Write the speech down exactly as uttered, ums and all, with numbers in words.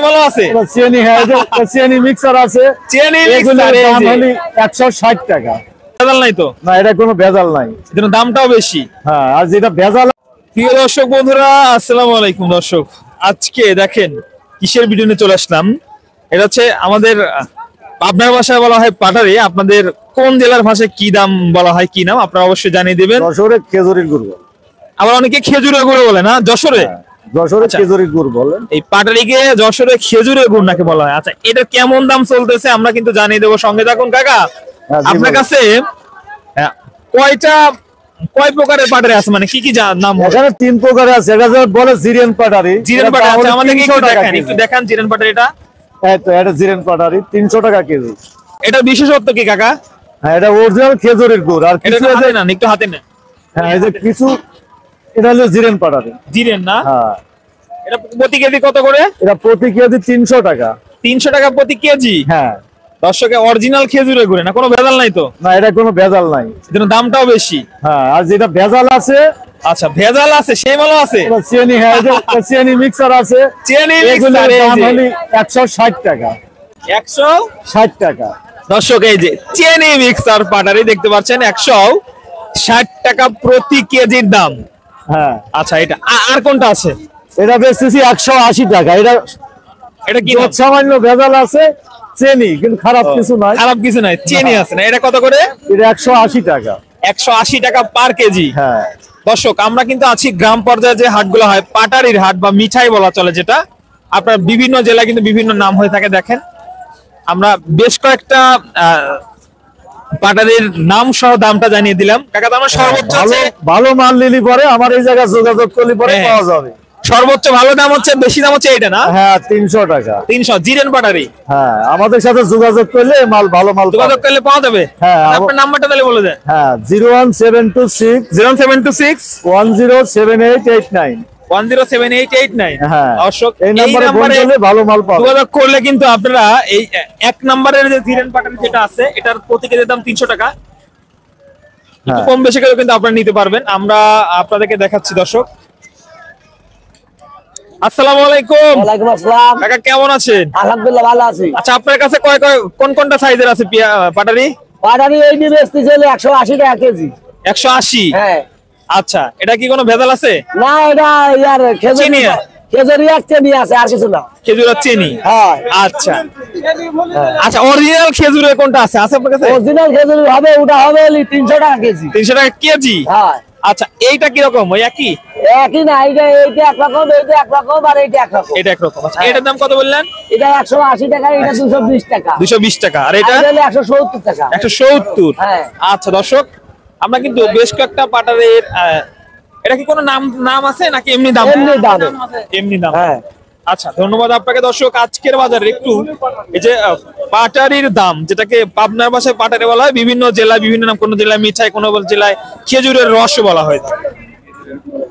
মালও আছে, চিনি হ্যাঁ চিনি মিক্সার আছে, চিনি এগুলোর দাম হলো একশো ষাট টাকা। ভেজাল নাই তো? না, এটা কোনো ভেজাল নাই, এর দামটাও বেশি। হ্যাঁ, আর যেটা ভেজাল। প্রিয় দর্শক বন্ধুরা, আসসালামু আলাইকুম। দর্শক, আজকে দেখেন কিসের ভিডিও নিয়ে চলে আসলাম। এটা হচ্ছে আমাদের পাবনার ভাষায় বলা হয় পাটারি। আপনাদের কোন জেলার ভাষায় কি দাম বলা হয়, কি নাম আপনারা অবশ্যই জানিয়ে দিবেন। যশোরে খেজুরির গুড়, আবার অনেকে খেজুরের গুড় বলে না, যশোরে যশোরে খেজুরির গুড় বলেন। এই পাটারিকে যশোরে খেজুরের গুড় নাকি বলা হয়। আচ্ছা, এটা কেমন দাম চলতেছে আমরা কিন্তু জানিয়ে দেবো, সঙ্গে থাকুন। কাকা, আপনার কাছে কয়টা কয় প্রকারের পাটারি আছে, মানে কি কি নাম? এখানে তিন প্রকারের আছে। এটা বলে জিরেন পাটারি। জিরেন পাটারি আছে, আমাদেরকে একটু দেখান, একটু দেখান জিরেন পাটারিটা। এই তো এটা জিরেন পাটারি, তিনশো টাকা কেজি। এটা বিশেষত্ব কি কাকা? হ্যাঁ, এটা অরিজিনাল খেজুরের গুড়। আর কিছু আছে না, একটু হাতে নেন। হ্যাঁ, এই যে কিছু, এটা হলো জিরেন পাটারি। জিরেন না? হ্যাঁ। এটা প্রতি কেজি কত করে? এটা প্রতি কেজি তিনশো টাকা। তিনশো টাকা প্রতি কেজি? হ্যাঁ। দর্শকে অরিজিনাল খেজুরের গুড় না, কোনো ভেজাল নাই তো? না, এটা কোনো ভেজাল নাই, এর দামটাও বেশি। হ্যাঁ, আর যেটা ভেজাল আছে, আচ্ছা ভেজাল আছে সেই মালও আছে, চিনি হ্যাঁ চিনি মিক্সার আছে, চিনি এগুলোর দাম হলো একশো ষাট টাকা। একশো ষাট টাকা। দর্শক, এই যে চিনি মিক্সার পাটারি দেখতে পাচ্ছেন, একশো ষাট টাকা প্রতি কেজির দাম। হ্যাঁ। আচ্ছা, এটা আর কোনটা আছে? এটা বেচতেছি একশো আশি টাকা। এটা এটা কি সামান্য ভেজাল আছে, চিনি কিন্তু খারাপ কিছু নাই। খারাপ কিছু নাই, চিনি আছে না। এটা কত করে? এটা একশো আশি টাকা। একশো আশি টাকা পার কেজি। হ্যাঁ। দর্শক, আমরা কিন্তু আছি গ্রাম পর্যায়ে যে হাটগুলো হয়, পাটারির হাট বা মিঠাই বলা চলে, যেটা আপনার বিভিন্ন জেলায় কিন্তু বিভিন্ন নাম হয়ে থাকে। দেখেন, আমরা বেশ কয়েকটা পাটারির নাম সহ দামটা জানিয়ে দিলাম। কাকা, আমরা সর্বোচ্চ ভালো মাল নিলি পরে আমার এই জায়গায় যোগাযোগ করলে পরে পাওয়া যাবে। সর্বোচ্চ ভালো দাম হচ্ছে, বেশি দাম হচ্ছে এটা না? হ্যাঁ, তিনশো টাকা। তিনশো জিরেন পাটারি। হ্যাঁ, আমাদের সাথে যোগাযোগ করলে মাল ভালো মাল যোগাযোগ করলে পাওয়া যাবে। হ্যাঁ, আপনার নাম্বারটা তাহলে বলে দেন। হ্যাঁ, zero one seven two six zero seven two six one zero seven eight eight nine one zero seven eight eight nine. হ্যাঁ, দর্শক, এই নম্বরে ফোন করলে ভালো মাল পাবেন। যোগাযোগ করলে কিন্তু আপনারা এই এক নম্বরের যে জিরেন পাটারি যেটা আছে, এটার প্রতি কেজির দাম তিনশো টাকা। একটু কম বেশি করে কিন্তু আপনারা নিতে পারবেন। আমরা আপনাদেরকে দেখাচ্ছি। দর্শক, আসসালামু আলাইকুম। ওয়ালাইকুম আসসালাম। কাকা, কেমন আছেন? আলহামদুলিল্লাহ, ভালো আছি। আচ্ছা, আপনার কাছে কয় কয় কোন কোনটা সাইজের আছে পাটারি? পাটারি এই যে বেচতেছে একশো আশি টাকা কেজি। একশো আশি? হ্যাঁ। আচ্ছা, এটা কি কোনো ভেজাল আছে? না, এটা ইয়ার খেজুরি খেজুরি এক চিনি আছে, আর কিছু না। খেজুর আর চিনি? হ্যাঁ। আচ্ছা আচ্ছা, অরিজিনাল খেজুরের কোনটা আছে আছে আপনার কাছে? অরিজিনাল খেজুরি হবে, ওটা হবে তিনশো টাকা কেজি। তিনশো টাকা কেজি? হ্যাঁ। আচ্ছা, এইটা কি রকম? ওই একই? একই না, এইটা এইটা একরকম, এইটা একরকম, আর এইটা একরকম। এটা একরকম। আচ্ছা, এটার দাম কত বললেন? এটা একশো আশি টাকা, এটা দুশো বিশ টাকা। দুশো বিশ টাকা। আর এটা একশো সত্তর টাকা। একশো সত্তর? হ্যাঁ। আচ্ছা দর্শক, আমরা কিন্তু বেশ কয়েকটা পাটারের, এটা কি কোনো নাম নাম আছে নাকি এমনি দাম? এমনি দাম। এমনি দাম। হ্যাঁ। আচ্ছা, ধন্যবাদ আপনাকে। দর্শক, আজকের বাজারে একটু এই যে পাটারির দাম, যেটাকে পাবনার ভাষায় পাটারি বলা হয়, বিভিন্ন জেলায় বিভিন্ন নাম, কোন জেলায় মিঠাই, কোন জেলায় খেজুরের রস বলা হয়।